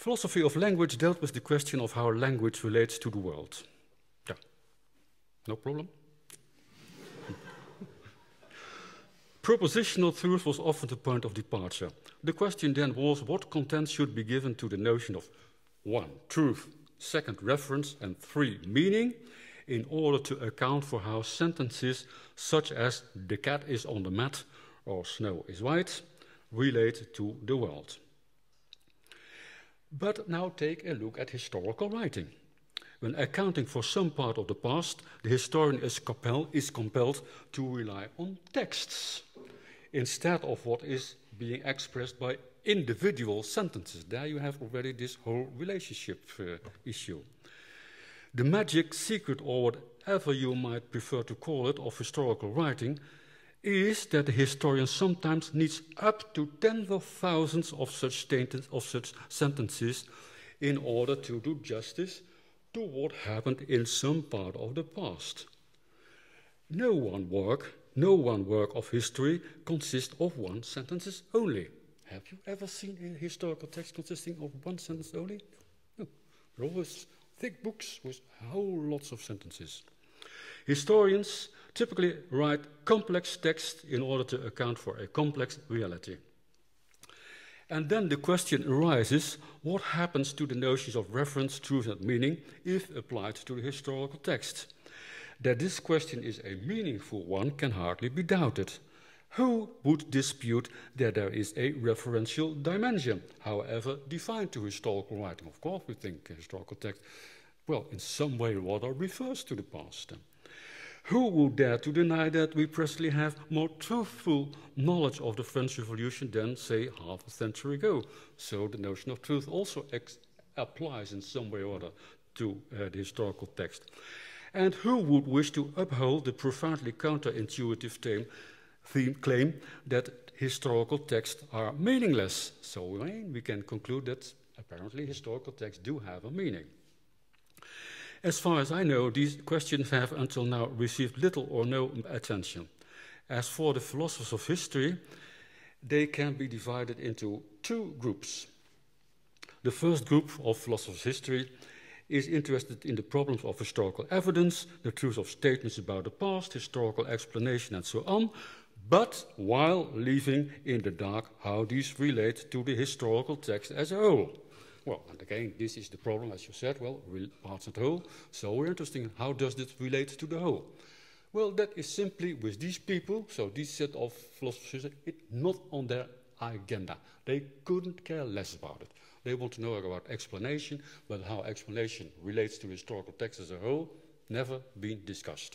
Philosophy of language dealt with the question of how language relates to the world. Yeah, no problem. Propositional truth was often the point of departure. The question then was what content should be given to the notion of 1. Truth, 2. Reference, and 3. Meaning, in order to account for how sentences such as the cat is on the mat or snow is white relate to the world. But now take a look at historical writing. When accounting for some part of the past, the historian is compelled to rely on texts instead of what is being expressed by individual sentences. There you have already this whole relationship issue. The magic secret, or whatever you might prefer to call it, of historical writing is that the historian sometimes needs up to tens of thousands of such sentences in order to do justice to what happened in some part of the past. No one work of history consists of 1 sentence only. Have you ever seen a historical text consisting of 1 sentence only? No. There are always thick books with whole lots of sentences. Historians typically write complex text in order to account for a complex reality. And then the question arises, what happens to the notions of reference, truth, and meaning if applied to the historical text? That this question is a meaningful one can hardly be doubted. Who would dispute that there is a referential dimension, however defined to historical writing? Of course, we think historical text, well, in some way or other refers to the past. Who would dare to deny that we presently have more truthful knowledge of the French Revolution than, say, half a century ago? So the notion of truth also applies in some way or other to the historical text. And who would wish to uphold the profoundly counterintuitive claim that historical texts are meaningless? So we can conclude that apparently historical texts do have a meaning. As far as I know, these questions have until now received little or no attention. As for the philosophers of history, they can be divided into 2 groups. The first group of philosophers of history is interested in the problems of historical evidence, the truth of statements about the past, historical explanation, and so on, but while leaving in the dark how these relate to the historical text as a whole. Well, and again, this is the problem, as you said, well, parts and whole, so we're interested in how does this relate to the whole. Well, that is simply with these people, so this set of philosophers, it's not on their agenda. They couldn't care less about it. They want to know about explanation, but how explanation relates to historical text as a whole, never been discussed.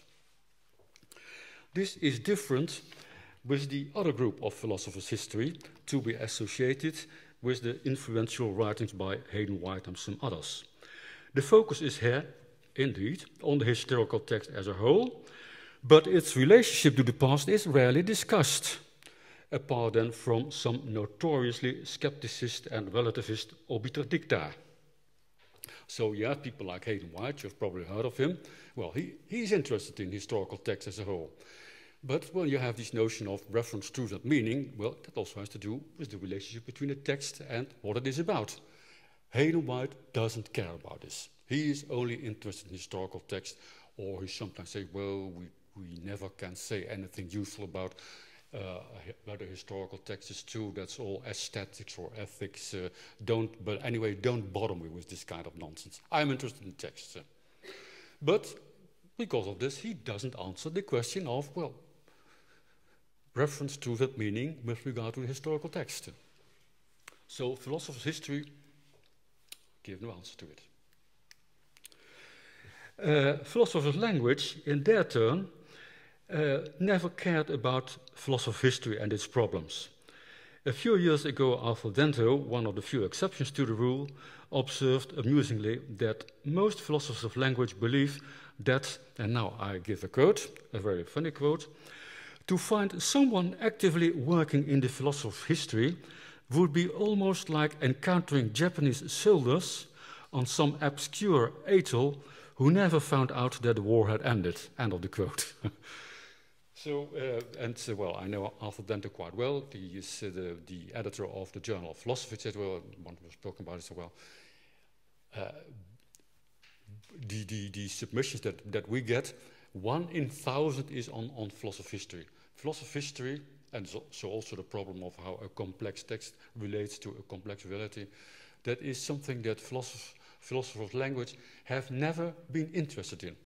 This is different with the other group of philosophers' history to be associated with the influential writings by Hayden White and some others. The focus is here, indeed, on the historical text as a whole, but its relationship to the past is rarely discussed, apart then from some notoriously skepticist and relativist obiter dicta. So you have people like Hayden White, you've probably heard of him. Well, he's interested in historical text as a whole. But, well, you have this notion of reference, truth, and meaning. Well, that also has to do with the relationship between the text and what it is about. Hayden White doesn't care about this. He is only interested in historical text, or he sometimes says, well, we never can say anything useful about whether historical text is true. That's all aesthetics or ethics. But anyway, don't bother me with this kind of nonsense. I'm interested in text. But because of this, he doesn't answer the question of, well, reference to that meaning with regard to the historical text. So philosophers' history give no answer to it. Philosophers of language, in their turn, never cared about philosophy of history and its problems. A few years ago, Arthur Dento, one of the few exceptions to the rule, observed amusingly that most philosophers of language believe that, and now I give a quote, a very funny quote, to find someone actively working in the philosophy of history would be almost like encountering Japanese soldiers on some obscure atoll who never found out that the war had ended. End of the quote. Well, I know Arthur Dente quite well. He is the editor of the Journal of Philosophy. Said, well, one was talking about it. So, well, the submissions that we get, 1 in 1,000 is on philosophy history. Philosophy history, and so also the problem of how a complex text relates to a complex reality, that is something that philosophers of language have never been interested in.